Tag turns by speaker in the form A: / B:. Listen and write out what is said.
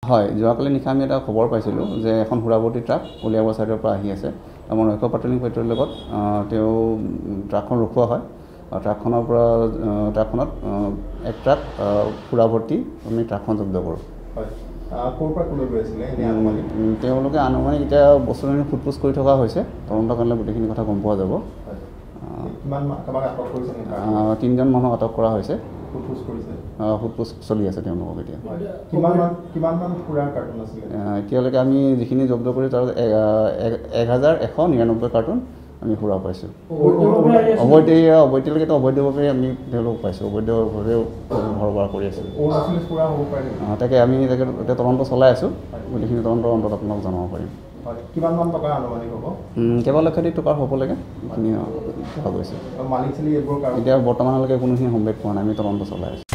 A: হয়, যোৱাকালি নিশা আমি এটা খবৰ পাইছিলোঁ যে এখন সুৰাভৰ্তি ট্ৰাক কলিয়াবৰ ছাইডৰ পৰা আহি আছে। আমাৰ নৈশ পাট্ৰলিং পেট্ৰলৰ লগত তেওঁ ট্ৰাকখন ৰখোৱা হয়। ট্ৰাকখনত এক ট্ৰাক সুৰাভৰ্তি আমি ট্ৰাকখন জব্দ কৰোঁ। তেওঁলোকে আনুমানিক এতিয়া বস্তুখিনি সোধপোছ কৰি থকা হৈছে। তদন্ত কৰিলে গোটেইখিনি কথা গম পোৱা যাব। 3জন মানুহক আটক কৰা হৈছে। সোধপোছ চলি আছে তেওঁলোকক এতিয়া। এতিয়ালৈকে আমি যিখিনি জব্দ কৰি তাৰ 1199 কাৰ্টুন আমি সুৰা পাইছোঁ। অবৈধলৈকেতো অবৈধভাৱে আমি তেওঁলোকক পাইছোঁ, অবৈধভাৱেও সৰবৰাহ কৰি আছোঁ। তাকে আমি এতিয়া তদন্ত চলাই আছোঁ। গোটেইখিনি তদন্তৰ অন্তত আপোনাক জনাব পাৰিম।
B: কিমানমান টকা আনুমানিক হ'ব?
A: কেইবা লক্ষাধিক টকাৰ হ'ব লাগে, এইখিনি পোৱা গৈছে। এতিয়া বৰ্তমানলৈকে কোনোখিনি সম্ভেদ পোৱা নাই, আমি তদন্ত চলাই আছোঁ।